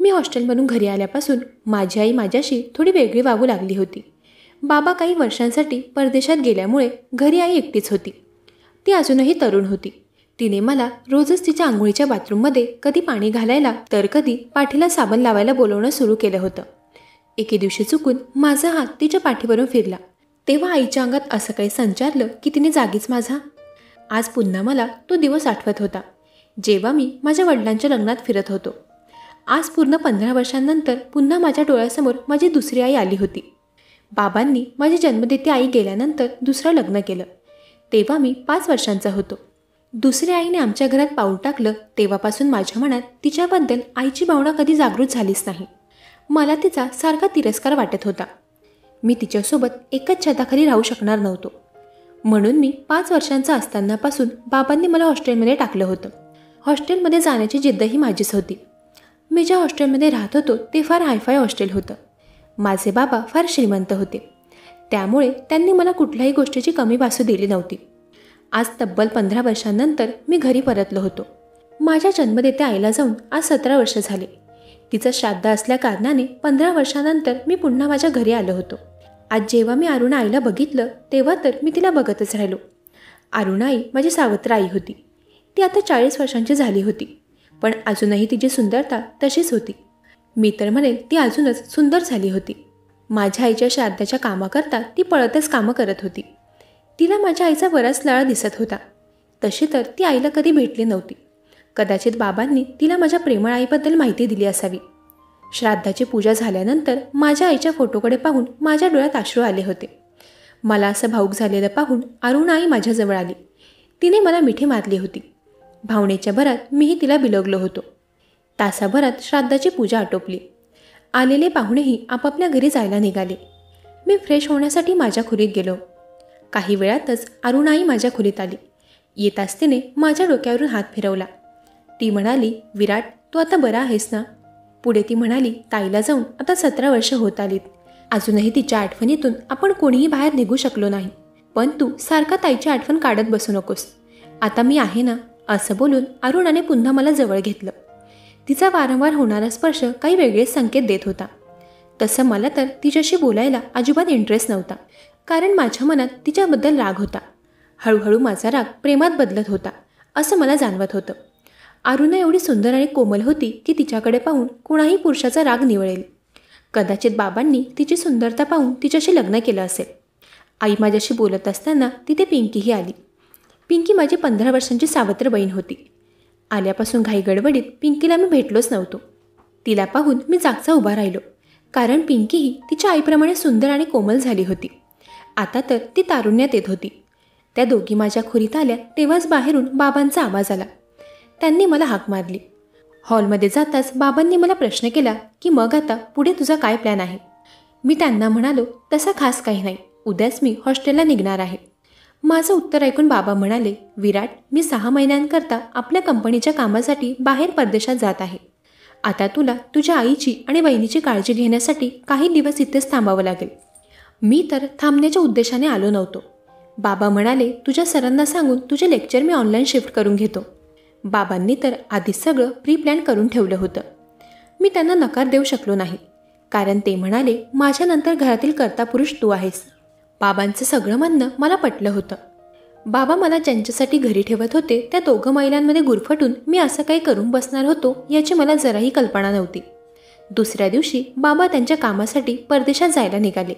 मी हॉस्टेलमधून घरी आल्यापासून माझी आई माझ्याशी थोडी वेगळी वागू लागली होती. बाबा काही वर्षांसाठी परदेशात गेल्यामुळे घरी आई एकटीच होती. ती अजूनही तरुण होती. तिने मला रोजच तिच्या आंघोळीच्या बाथरूममध्ये कधी पाणी घालायला तर कधी पाठीला साबण लावायला बोलवणं सुरू केलं होतं. एके दिवशी चुकून माझा हात तिच्या पाठीवरून फिरला. तेव्हा आईच्या अंगात असं काही संचारलं की तिने जागीच माझा. आज पुन्हा मला तो दिवस आठवत होता, जेव्हा मी माझ्या वडिलांच्या लग्नात फिरत होतो. आज पूर्ण 15 वर्षांनंतर पुन्हा माझ्या डोळ्यासमोर माझी दुसरी आई आली होती. बाबांनी माझी जन्मदाती आई गेल्यानंतर दुसरं लग्न केलं. तेव्हा मी 5 वर्षांचा होतो. दुसऱ्या आईने आमच्या घरात पाऊल टाकलं तेव्हापासून माझ्या मनात तिच्याबद्दल आईची भावना कधी जागृत झालीच नाही. मला तिचा सारखा तिरस्कार वाटत होता. मी तिच्यासोबत एकच छताखाली राहू शकणार नव्हतो. म्हणून मी 5 वर्षांचा असतानापासून बाबांनी मला हॉस्टेलमध्ये टाकलं होतं. हॉस्टेलमध्ये जाण्याची जिद्दही माझीच होती. मी ज्या हॉस्टेलमध्ये राहत होतो ते फार हायफाय हॉस्टेल होतं. माझे बाबा फार श्रीमंत होते, त्यामुळे त्यांनी मला कुठल्याही गोष्टीची कमी भासू दिली नव्हती. आज तब्बल 15 वर्षांनंतर मी घरी परतलो होतो. माझ्या जन्मदात्या आईला जाऊन आज 17 वर्ष झाले. तिचं श्राद्ध असल्या कारणाने 15 वर्षांनंतर मी पुन्हा माझ्या घरी आलो होतो. आज जेव्हा मी अरुणा आईला बघितलं तेव्हा तर मी तिला बघतच राहिलो. अरुणा आई माझी सावत्र आई होती. ती आता 40 वर्षांची झाली होती, पण अजूनही तिची सुंदरता तशीच होती. मी तर म्हणेल ती अजूनच सुंदर झाली होती. माझ्या आईच्या श्राद्धाच्या कामाकरता ती पळतच कामं करत होती. तिला माझ्या आईचा बराच लळा दिसत होता. तशी तर ती आईला कधी भेटली नव्हती. कदाचित बाबांनी तिला माझ्या प्रेमळ आईबद्दल माहिती दिली असावी. श्राद्धाची पूजा झाल्यानंतर माझ्या आईच्या फोटोकडे पाहून माझ्या डोळ्यात अश्रू आले होते. मला असं भाऊक झालेलं पाहून अरुणा आई माझ्याजवळ आली. तिने मला मिठी मारली होती. भावनेच्या भरात मीही तिला बिलगलो होतो. तासाभरात श्राद्धाची पूजा आटोपली. आलेले पाहुणेही आपापल्या घरी जायला निघाले. मी फ्रेश होण्यासाठी माझ्या खोलीत गेलो. काही वेळातच अरुणाई माझ्या खोलीत आली. येताच तिने माझ्या डोक्यावरून हात फिरवला. ती म्हणाली, विराट, तू आता बरा आहेस ना? पुढे ती म्हणाली, ताईला जाऊन आता 17 वर्ष होत आलीत. अजूनही तिच्या आठवणीतून आपण कोणीही बाहेर निघू शकलो नाही. पण तू सारखा ताईची आठवण काढत बसू नकोस. आता मी आहे ना? असं बोलून अरुणाने पुन्हा मला जवळ घेतलं. तिचा वारंवार होणारा स्पर्श काही वेगळेच संकेत देत होता. तसं मला तर तिच्याशी बोलायला अजिबात इंटरेस्ट नव्हता, कारण माझ्या मनात तिच्याबद्दल राग होता. हळूहळू माझा राग प्रेमात बदलत होता असं मला जाणवत होतं. अरुणा एवढी सुंदर आणि कोमल होती की तिच्याकडे पाहून कोणाही पुरुषाचा राग निवळेल. कदाचित बाबांनी तिची सुंदरता पाहून तिच्याशी लग्न केलं असेल. आई माझ्याशी बोलत असताना तिथे पिंकीही आली. पिंकी माझी 15 वर्षांची सावत्र बहीण होती. आल्यापासून घाई गडबडीत पिंकीला मी भेटलोच नव्हतो. तिला पाहून मी जागचा उभा राहिलो, कारण पिंकीही तिच्या आईप्रमाणे सुंदर आणि कोमल झाली होती. आता तर ती तारुण्यात येत होती. त्या दोघी माझ्या खोलीत आल्या तेव्हाच बाहेरून बाबांचा आवाज आला. त्यांनी मला हाक मारली. हॉलमध्ये जाताच बाबांनी मला प्रश्न केला की मग आता पुढे तुझा काय प्लॅन आहे? मी त्यांना म्हणालो, तसा खास काही नाही, उद्याच मी हॉस्टेलला निघणार आहे. माझं उत्तर ऐकून बाबा म्हणाले, विराट, मी 6 महिन्यांकरता आपल्या कंपनीच्या कामासाठी बाहेर परदेशात जात आहे. आता तुला तुझ्या आईची आणि बहिणीची काळजी घेण्यासाठी काही दिवस इथेच थांबावं लागेल. मी तर थांबण्याच्या उद्देशाने आलो नव्हतो. बाबा म्हणाले, तुझ्या सरांना सांगून तुझे लेक्चर मी ऑनलाईन शिफ्ट करून घेतो. बाबांनी तर आधीच सगळं प्री प्लॅन करून ठेवलं होतं. मी त्यांना नकार देऊ शकलो नाही, कारण ते म्हणाले, माझ्यानंतर घरातील कर्ता पुरुष तू आहेस. बाबांचं सगळं म्हणणं मला पटलं होतं. बाबा मला ज्यांच्यासाठी घरी ठेवत होते त्या 2 महिलांमध्ये गुरफटून मी असं काही करून बसणार होतो याची मला जराही कल्पना नव्हती. दुसऱ्या दिवशी बाबा त्यांच्या कामासाठी परदेशात जायला निघाले.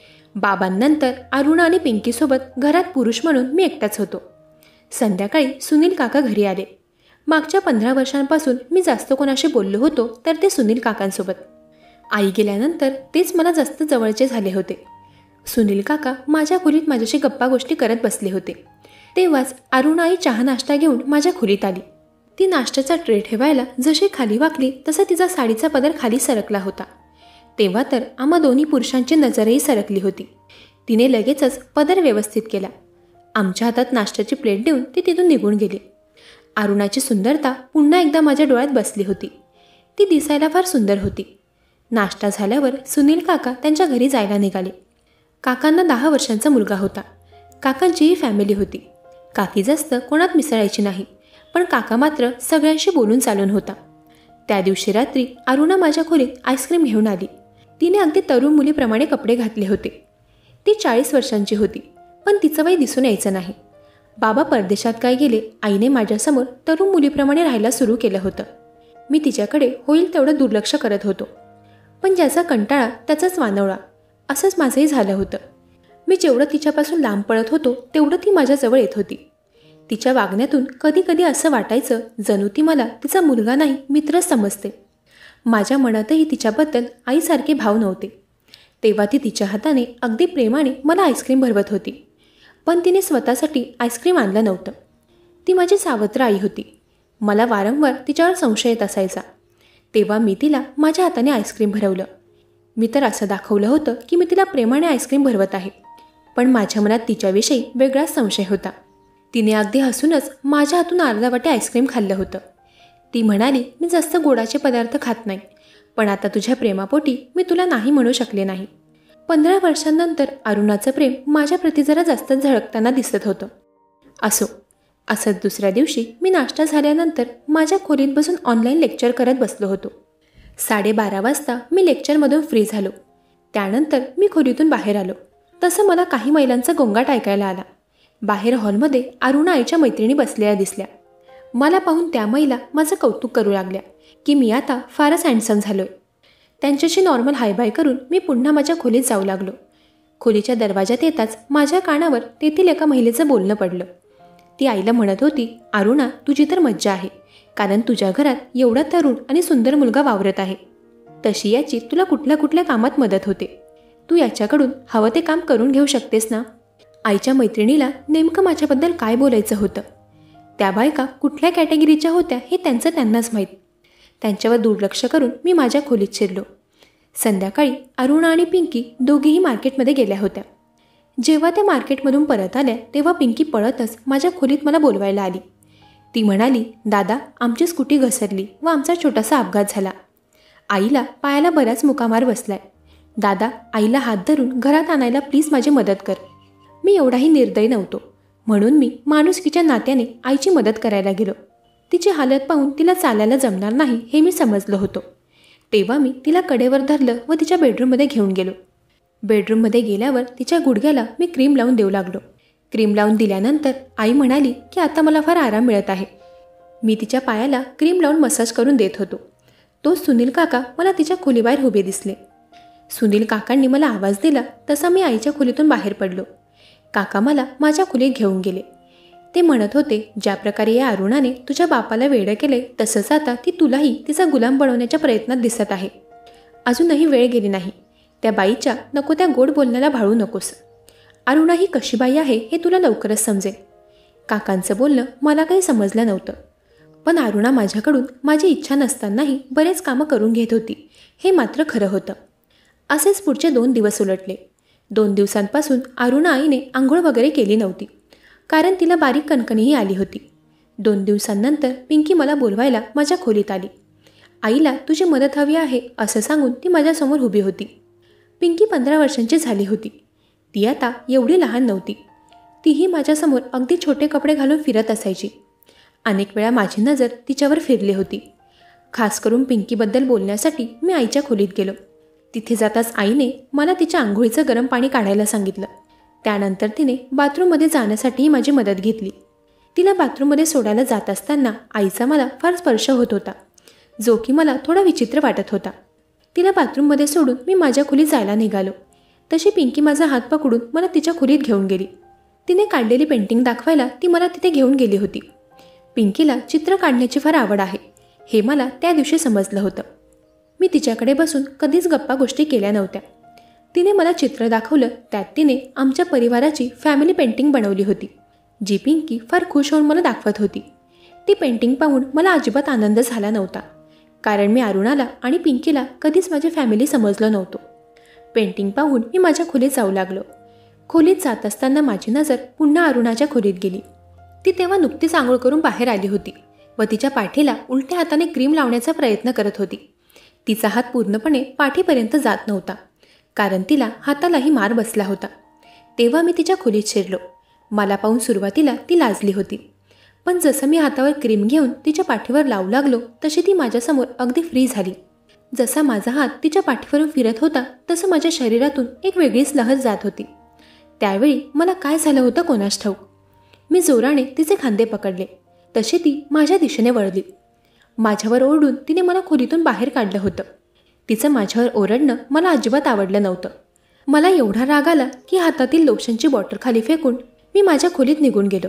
बाबांनंतर अरुणा आणि पिंकीसोबत घरात पुरुष म्हणून मी एकटाच होतो. संध्याकाळी सुनील काका घरी आले. मागच्या 15 वर्षांपासून मी जास्त कोणाशी बोललो होतो तर ते सुनील काकांसोबत. आई गेल्यानंतर तेच मला जास्त जवळचे झाले होते. सुनील काका माझ्या खोलीत माझ्याशी गप्पा गोष्टी करत बसले होते. तेव्हाच अरुणा आई चहा नाश्ता घेऊन माझ्या खोलीत आली. ती नाश्त्याचा ट्रे ठेवायला जशी खाली वाकली तसा तिचा साडीचा पदर खाली सरकला होता. तेव्हा तर आम्हा दोन्ही पुरुषांची नजरही सरकली होती. तिने लगेचच पदर व्यवस्थित केला. आमच्या हातात नाश्त्याची प्लेट देऊन ती तिथून निघून गेली. अरुणाची सुंदरता पुन्हा एकदा माझ्या डोळ्यात बसली होती. ती दिसायला फार सुंदर होती. नाश्ता झाल्यावर सुनील काका त्यांच्या घरी जायला निघाले. काकांना 10 वर्षांचा मुलगा होता. काकांचीही फॅमिली होती. काकी जास्त कोणात मिसळायची नाही, पण काका मात्र सगळ्यांशी बोलून चालून होता. त्या दिवशी रात्री अरुणा माझ्या खोलीत आईस्क्रीम घेऊन आली. तिने अगदी तरुण मुलीप्रमाणे कपडे घातले होते. ती 40 वर्षांची होती, पण तिचं वय दिसून यायचं नाही. बाबा परदेशात काय गेले, आईने माझ्यासमोर तरुण मुलीप्रमाणे राहायला सुरू केलं होतं. मी तिच्याकडे होईल तेवढं दुर्लक्ष करत होतो. पण ज्याचा कंटाळा त्याचाच वानवळा, असंच माझंही झालं होतं. मी जेवढं तिच्यापासून लांब पळत होतो तेवढं ती माझ्याजवळ येत होती. तिच्या वागण्यातून कधी कधी असं वाटायचं जणू ती मला तिचा मुलगा नाही मित्रच समजते. माझ्या मनातही तिच्याबद्दल आईसारखे भाव नव्हते. तेव्हा ती तिच्या हाताने अगदी प्रेमाने मला आईस्क्रीम भरवत होती, पण तिने स्वतःसाठी आईस्क्रीम आणलं नव्हतं. ती माझी सावत्र आई होती. मला वारंवार तिच्यावर संशय येत असायचा. तेव्हा मी तिला माझ्या हाताने आईस्क्रीम भरवलं. मी तर असं दाखवलं होतं की मी तिला प्रेमाने आईस्क्रीम भरवत आहे, पण माझ्या मनात तिच्याविषयी वेगळाच संशय होता. तिने अगदी हसूनच माझ्या हातून अर्धा वाटी आईस्क्रीम खाल्लं होतं. ती म्हणाली, मी जास्त गोडाचे पदार्थ खात नाही, पण आता तुझ्या प्रेमापोटी मी तुला नाही म्हणू शकले नाही. 15 वर्षांनंतर अरुणाचं प्रेम माझ्याप्रती जरा जास्तच झळकताना दिसत होतं. असंच दुसऱ्या दिवशी मी नाश्ता झाल्यानंतर माझ्या खोलीत बसून ऑनलाईन लेक्चर करत बसलो होतो. 12:30 वाजता मी लेक्चरमधून फ्री झालो. त्यानंतर मी खोलीतून बाहेर आलो. तसं मला काही महिलांचा गोंगाट ऐकायला आला. बाहेर हॉलमध्ये अरुणा आईच्या मैत्रिणी बसलेल्या दिसल्या. मला पाहून त्या महिला माझं कौतुक करू लागल्या की मी आता फारच हँडसम झालोय. त्यांच्याशी नॉर्मल हाय बाय करून मी पुन्हा माझ्या खोलीत जाऊ लागलो. खोलीच्या दरवाजात येताच माझ्या कानावर तेथील एका महिलेचं बोलणं पडलं. ती आईला म्हणत होती, अरुणा तुझी तर मज्जा आहे, कारण तुझ्या घरात एवढा तरुण आणि सुंदर मुलगा वावरत आहे. तशी याची तुला कुठल्या कामात मदत होते. तू याच्याकडून हवं ते काम करून घेऊ शकतेस ना. आईच्या मैत्रिणीला नेमकं माझ्याबद्दल काय बोलायचं होतं. त्या बायका कुठल्या कॅटेगरीच्या होत्या हे त्यांनाच माहीत. त्यांच्यावर दुर्लक्ष करून मी माझ्या खोलीत शिरलो. संध्याकाळी अरुणा आणि पिंकी दोघीही मार्केटमध्ये गेल्या होत्या. जेव्हा त्या मार्केटमधून परत आल्या तेव्हा पिंकी पळतच माझ्या खोलीत मला बोलवायला आली. ती म्हणाली, दादा आमची स्कूटी घसरली व आमचा छोटासा अपघात झाला. आईला पायाला बराच मुकामार बसलाय. दादा आईला हात धरून घरात आणायला प्लीज माझी मदत कर. मी एवढाही निर्दयी नव्हतो, म्हणून मी माणुसकीच्या नात्याने आईची मदत करायला गेलो. तिची हालत पाहून तिला चालायला जमणार नाही हे मी समजलो होतो. तेव्हा मी तिला कडेवर धरलं व तिच्या बेडरूममध्ये घेऊन गेलो. बेडरूममध्ये गेल्यावर तिच्या गुडघ्याला मी क्रीम लावून देऊ लागलो. क्रीम लावून दिल्यानंतर आई म्हणाली की आता मला फार आराम मिळत आहे. मी तिच्या पायाला क्रीम लावून मसाज करून देत होतो. तो सुनील काका मला तिच्या खोलीबाहेर उभे दिसले. सुनील काकांनी मला आवाज दिला तसा मी आईच्या खोलीतून बाहेर पडलो. काका मला माझ्या खोलीत घेऊन गेले. ते म्हणत होते, ज्या प्रकारे या अरुणाने तुझ्या बापाला वेडं केले तसंच आता ती तुलाही तिचा गुलाम बनवण्याच्या प्रयत्नात दिसत आहे. अजूनही वेळ गेली नाही. त्या बाईच्या नको त्या गोड बोलण्याला भाळू नकोस. अरुणा ही कशी बाई आहे हे तुला लवकरच समजेल. काकांचं बोलणं मला काही समजलं नव्हतं, पण अरुणा माझ्याकडून माझी इच्छा नसतानाही बरेच कामं करून घेत होती हे मात्र खरं होतं. असेच पुढचे 2 दिवस उलटले. 2 दिवसांपासून अरुणा आईने आंघोळ वगैरे केली नव्हती, कारण तिला बारीक कणकणीही आली होती. 2 दिवसांनंतर पिंकी मला बोलवायला माझ्या खोलीत आली. आईला तुझी मदत हवी आहे असं सांगून ती माझ्यासमोर उभी होती. पिंकी 15 वर्षांची झाली होती. ती आता एवढी लहान नव्हती. तीही माझ्यासमोर अगदी छोटे कपडे घालून फिरत असायची. अनेक वेळा माझी नजर तिच्यावर फिरली होती. खास करून पिंकीबद्दल बोलण्यासाठी मी आईच्या खोलीत गेलो. तिथे जाताच आईने मला तिच्या आंघोळीचं गरम पाणी काढायला सांगितलं. त्यानंतर तिने बाथरूममध्ये जाण्यासाठीही माझी मदत घेतली. तिला बाथरूममध्ये सोडायला जात असताना आईचा मला फार स्पर्श होत होता, जो की मला थोडा विचित्र वाटत होता. तिला बाथरूममध्ये सोडून मी माझ्या खोलीत जायला निघालो. तशी पिंकी माझा हात पकडून मला तिच्या खोलीत घेऊन गेली. तिने काढलेली पेंटिंग दाखवायला ती मला तिथे घेऊन गेली होती. पिंकीला चित्र काढण्याची फार आवड आहे हे मला त्या दिवशी समजलं होतं. मी तिच्याकडे बसून कधीच गप्पा गोष्टी केल्या नव्हत्या. तिने मला चित्र दाखवलं. त्यात तिने आमच्या परिवाराची फॅमिली पेंटिंग बनवली होती, जी पिंकी फार खुश होऊन मला दाखवत होती. ती पेंटिंग पाहून मला अजिबात आनंद झाला नव्हता, कारण मी अरुणाला आणि पिंकीला कधीच माझी फॅमिली समजलो नव्हतो. पेंटिंग पाहून मी माझ्या खोलीत जाऊ लागलो. खोलीत जात असताना माझी नजर पुन्हा अरुणाच्या खोलीत गेली. ती तेव्हा नुकतीच आंघोळ करून बाहेर आली होती व तिच्या पाठीला उलट्या हाताने क्रीम लावण्याचा प्रयत्न करत होती. तिचा हात पूर्णपणे पाठीपर्यंत जात नव्हता, कारण तिला हातालाही मार बसला होता. तेव्हा मी तिच्या खोलीत शिरलो. मला पाहून सुरुवातीला ती लाजली होती, पण जसं मी हातावर क्रीम घेऊन तिच्या पाठीवर लावू लागलो तशी ती माझ्यासमोर अगदी फ्री झाली. जसा माझा हात तिच्या पाठीवरून फिरत होता तसं माझ्या शरीरातून एक वेगळीच लहर जात होती. त्यावेळी मला काय झालं होतं कोणास ठाऊक. मी जोराने तिचे खांदे पकडले तशी ती माझ्या दिशेने वळली. माझ्यावर ओरडून तिने मला खोलीतून बाहेर काढलं होतं. तिचं माझ्यावर ओरडणं मला अजिबात आवडलं नव्हतं. मला एवढा राग आला की हातातील लोशनची बॉटल खाली फेकून मी माझ्या खोलीत निघून गेलो.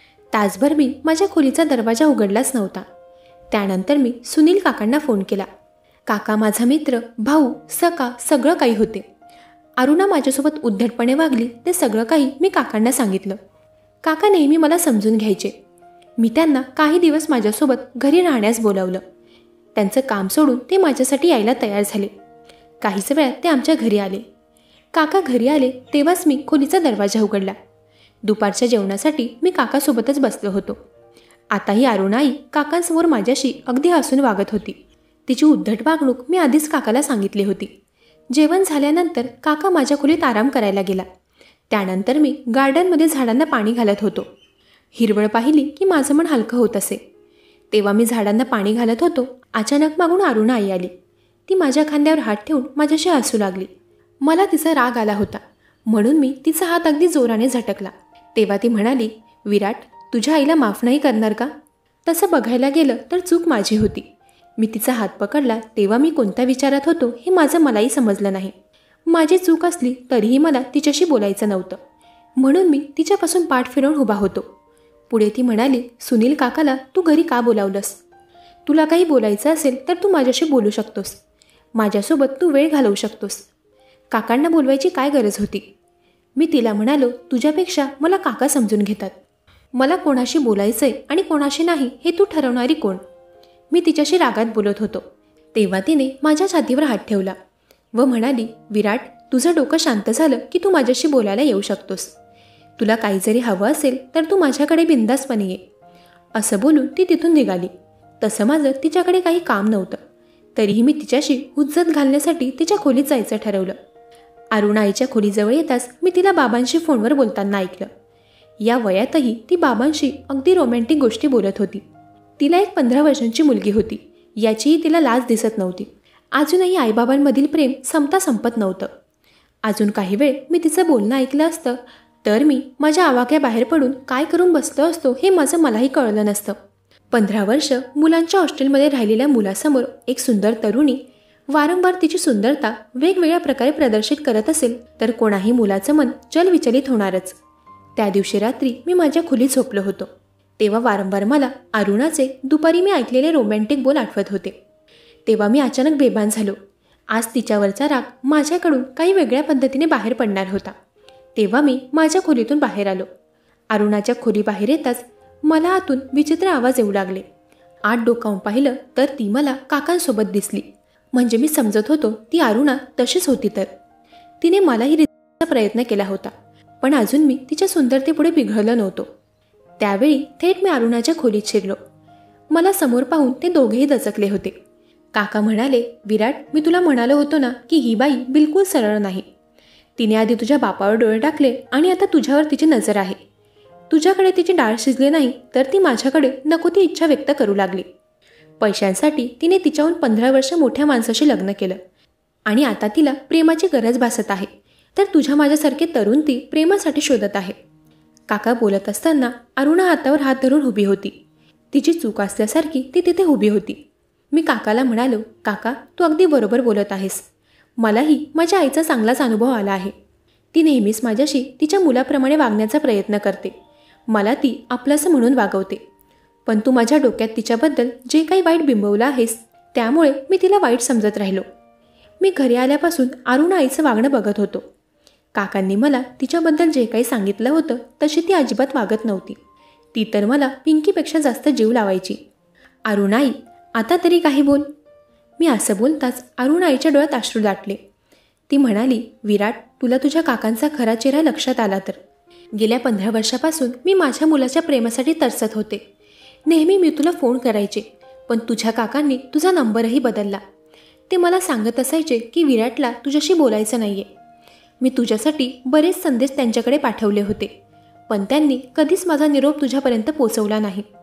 तासभर मी माझ्या खोलीचा दरवाजा उघडलाच नव्हता. त्यानंतर मी सुनील काकांना फोन केला. काका माझा मित्र, भाऊ, सखा सगळं काही होते. अरुणा माझ्यासोबत उद्धटपणे वागली ते सगळं काही मी काकांना सांगितलं. काका नेहमी मला समजून घ्यायचे. मी त्यांना काही दिवस माझ्यासोबत घरी राहण्यास बोलावलं. त्यांचं काम सोडून ते माझ्यासाठी यायला तयार झाले. काहीच वेळात ते आमच्या घरी आले. काका घरी आले तेव्हाच मी खोलीचा दरवाजा उघडला. दुपारच्या जेवणासाठी मी काकासोबतच बसलो होतो. आताही अरुणाई काकांसमोर माझ्याशी अगदी हसून वागत होती. तिची उद्धट वागणूक मी आधीच काकाला सांगितली होती. जेवण झाल्यानंतर काका माझ्या खोलीत आराम करायला गेला. त्यानंतर मी गार्डनमध्ये झाडांना पाणी घालत होतो. हिरवळ पाहिली की माझं मन हलकं होत असे. तेव्हा मी झाडांना पाणी घालत होतो. अचानक मागून अरुणा आई आली. ती माझ्या खांद्यावर हात ठेवून माझ्याशी हसू लागली. मला तिचा राग आला होता म्हणून मी तिचा हात अगदी जोराने झटकला. तेव्हा ती म्हणाली, विराट, तुझ्या आईला माफ नाही करणार का? तसं बघायला गेलं तर चूक माझी होती. मी तिचा हात पकडला तेव्हा मी कोणत्या विचारात होतो हे माझं मलाही समजलं नाही. माझी चूक असली तरीही मला तिच्याशी बोलायचं नव्हतं म्हणून मी तिच्यापासून पाठ फिरवून उभा होतो. पुढे ती म्हणाली, सुनील काकाला तू घरी का बोलावलंस? तुला काही बोलायचं असेल तर तू माझ्याशी बोलू शकतोस. माझ्यासोबत तू वेळ घालवू शकतोस. काकांना बोलवायची काय गरज होती? मी तिला म्हणालो, तुझ्यापेक्षा मला काका समजून घेतात. मला कोणाशी बोलायचंय आणि कोणाशी नाही हे तू ठरवणारी कोण? मी तिच्याशी रागात बोलत होतो. तेव्हा तिने माझ्या छातीवर हात ठेवला व म्हणाली, विराट, तुझं डोकं शांत झालं की तू माझ्याशी बोलायला येऊ शकतोस. तुला काही जरी हवं असेल तर तू माझ्याकडे बिनधास्तपणे ये. असं बोलून ती तिथून निघाली. तसं माझं तिच्याकडे काही काम नव्हतं. तरीही मी तिच्याशी हुज्जत घालण्यासाठी तिच्या खोलीत जायचं ठरवलं. अरुणा आईच्या खोलीजवळ येताच मी तिला बाबांशी फोनवर बोलताना ऐकलं. या वयातही ती बाबांशी अगदी रोमॅन्टिक गोष्टी बोलत होती. तिला एक 15 वर्षांची मुलगी होती. याचीही तिला लाज दिसत नव्हती. अजूनही आईबाबांमधील प्रेम संपत नव्हतं. अजून काही वेळ मी तिचं बोलणं ऐकलं असतं तर मी माझ्या आवाक्याबाहेर पडून काय करून बसलो असतो हे माझं मलाही कळलं नसतं. 15 वर्ष मुलांच्या हॉस्टेलमध्ये राहिलेल्या मुलासमोर एक सुंदर तरुणी वारंवार तिची सुंदरता वेगवेगळ्या प्रकारे प्रदर्शित करत असेल तर कोणाही मुलाचं मन चलविचलित होणारच. त्या दिवशी रात्री मी माझ्या खोलीत झोपलो होतो. तेव्हा वारंवार मला अरुणाचे दुपारी मी ऐकलेले रोमॅन्टिक बोल आठवत होते. तेव्हा मी अचानक बेभान झालो. आज तिच्यावरचा राग माझ्याकडून काही वेगळ्या पद्धतीने बाहेर पडणार होता. तेव्हा मी माझ्या खोलीतून बाहेर आलो. अरुणाच्या खोलीबाहेर येताच मला आतून विचित्र आवाज येऊ लागले. आत डोकावून पाहिलं तर ती मला काकांसोबत दिसली. म्हणजे मी समजत होतो ती अरुणा तशीच होती. तर तिने मलाही रिझवण्याचा प्रयत्न केला होता पण अजून मी तिच्या सुंदरतेपुढे पिघळलो नव्हतो. त्यावेळी थेट मी अरुणाच्या खोलीत शिरलो. मला समोर पाहून ते दोघेही दचकले होते. काका म्हणाले, विराट, मी तुला म्हणालो होतो ना की ही बाई बिलकुल सरळ नाही. तिने आधी तुझ्या बापावर डोळे टाकले आणि आता तुझ्यावर तिची नजर आहे. तुझ्याकडे तिची डाळ शिजली नाही तर ती माझ्याकडे नको ती इच्छा व्यक्त करू लागली. पैशांसाठी तिने तिच्याहून 15 वर्ष मोठ्या माणसाशी लग्न केलं आणि आता तिला प्रेमाची गरज भासत आहे. तर तुझ्या माझ्यासारखे तरुण ती प्रेमासाठी शोधत आहे. काका बोलत असताना अरुणा हातावर हात धरून उभी होती. तिची चूक असल्यासारखी ती तिथे उभी होती. मी काकाला म्हणालो, काका, तू अगदी बरोबर बोलत आहेस. मलाही माझ्या आईचा चांगलाच अनुभव आला आहे. ती नेहमीच माझ्याशी तिच्या मुलाप्रमाणे वागण्याचा प्रयत्न करते. मला ती आपलंसं म्हणून वागवते. पण तू माझ्या डोक्यात तिच्याबद्दल जे काही वाईट बिंबवलं आहेस त्यामुळे मी तिला वाईट समजत राहिलो. मी घरी आल्यापासून अरुणा आईचं वागणं बघत होतो. काकांनी मला तिच्याबद्दल जे काही सांगितलं होतं तशी ती अजिबात वागत नव्हती. ती तर मला पिंकीपेक्षा जास्त जीव लावायची. अरुणाई, आता तरी काही बोल. मी असं बोलताच अरुणाईच्या डोळ्यात अश्रू दाटले. ती म्हणाली, विराट, तुला तुझ्या काकांचा खरा चेहरा लक्षात आला तर? गेल्या 15 वर्षापासून मी माझ्या मुलाच्या प्रेमासाठी तरसत होते. नेहमी मी तुला फोन करायचे पण तुझ्या काकांनी तुझा नंबरही बदलला. ते मला सांगत असायचे की विराटला तुझ्याशी बोलायचं नाहीये. मी तुझ्यासाठी बरेच संदेश त्यांच्याकडे पाठवले होते पण त्यांनी कधीच माझा निरोप तुझ्यापर्यंत पोचवला नाही.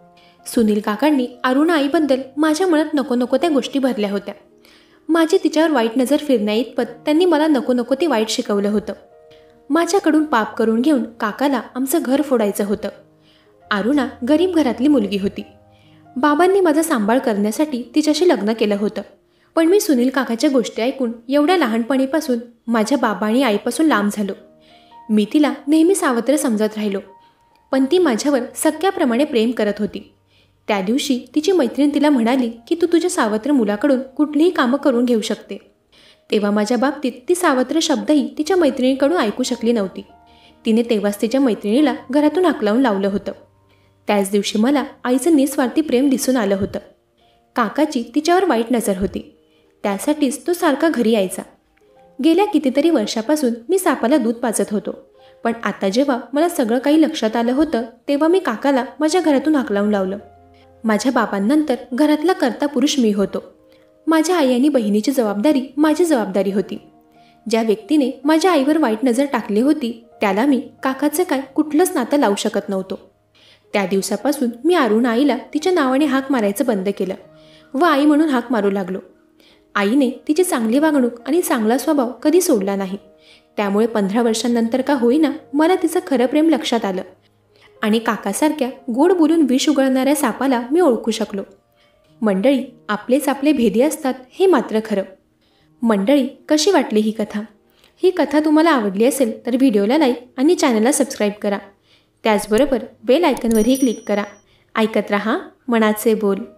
सुनील काकांनी अरुणा आईबद्दल माझ्या मनात नको नको त्या गोष्टी भरल्या होत्या. माझी तिच्यावर वाईट नजर फिरण्याइतपत त्यांनी मला नको नको ते वाईट शिकवलं होतं. माझ्याकडून पाप करून घेऊन काकाला आमचं घर फोडायचं होतं. अरुणा गरीब घरातली मुलगी होती. बाबांनी माझा सांभाळ करण्यासाठी तिच्याशी लग्न केलं होतं. पण मी सुनील काकाच्या गोष्टी ऐकून एवढ्या लहानपणीपासून माझ्या बाबा आणि आईपासून लांब झालो. मी तिला नेहमी सावत्र समजत राहिलो, पण ती माझ्यावर सख्याप्रमाणे प्रेम करत होती. त्या दिवशी तिची मैत्रीण तिला म्हणाली की तू तुझ्या सावत्र मुलाकडून कुठलीही कामं करून घेऊ शकते. तेव्हा माझ्या बाबतीत ती सावत्र शब्दही तिच्या मैत्रिणीकडून ऐकू शकली नव्हती. तिने तेव्हाच तिच्या मैत्रिणीला घरातून हाकलावून लावलं होतं. त्याच दिवशी मला आईचं निस्वार्थी प्रेम दिसून आलं होतं. काकाची तिच्यावर वाईट नजर होती, त्यासाठीच तो सारखा घरी यायचा. गेल्या कितीतरी वर्षापासून मी सापाला दूध पाजत होतो, पण आता जेव्हा मला सगळं काही लक्षात आलं होतं तेव्हा मी काकाला माझ्या घरातून हाकलावून लावलं. माझ्या बाबांनंतर घरातला कर्ता पुरुष मी होतो. माझ्या आई आणि बहिणीची जबाबदारी माझी जबाबदारी होती. ज्या व्यक्तीने माझ्या आईवर वाईट नजर टाकली होती त्याला मी काकाचं काय कुठलंच नातं लावू शकत नव्हतो. त्या दिवसापासून मी अरुणा आईला तिच्या नावाने हाक मारायचं बंद केलं व आई म्हणून हाक मारू लागलो. आईने तिची चांगली वागणूक आणि चांगला स्वभाव कधी सोडला नाही. त्यामुळे 15 वर्षांनंतर का होईना मला तिचं खरं प्रेम लक्षात आलं आणि काकासारख्या गोड बोलून विष उगळणाऱ्या सापाला मी ओळखू शकलो. मंडळी, आपलेच आपले भेदी असतात हे मात्र खरं. मंडळी, कशी वाटली ही कथा? ही कथा तुम्हाला आवडली असेल तर व्हिडिओला लाईक आणि चॅनलला सबस्क्राईब करा. त्याचबरोबर बेल आयकॉनवरही क्लिक करा. ऐकत रहा मनाचे बोल.